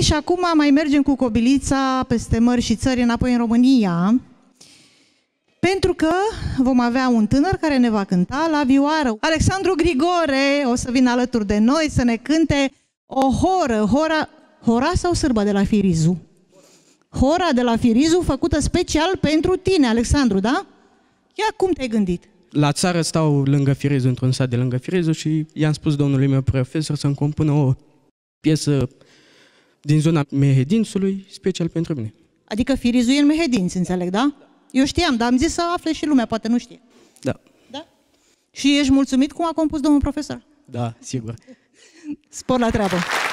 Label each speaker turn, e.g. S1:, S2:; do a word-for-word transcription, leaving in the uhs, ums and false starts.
S1: și acum mai mergem cu cobilița peste mări și țări înapoi în România, pentru că vom avea un tânăr care ne va cânta la vioară. Alexandru Grigore o să vină alături de noi să ne cânte o horă, hora, hora sau sârba de la Firizu? Hora de la Firizu făcută special pentru tine, Alexandru, da? Ia cum te-ai gândit?
S2: La țară stau lângă Firizu, într-un sat de lângă Firizu și i-am spus domnului meu profesor să-mi compună o piesă din zona Mehedințului, special pentru mine.
S1: Adică Firizu e în Mehedinți, înțeleg, da? Eu știam, dar am zis să afle și lumea, poate nu știe.
S2: Da.
S1: Da? Și ești mulțumit cum a compus domnul profesor?
S2: Da, sigur.
S1: Spor la treabă!